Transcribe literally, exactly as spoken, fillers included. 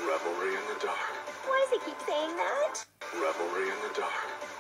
Revelry in the dark. Why does he keep saying that? Revelry in the dark.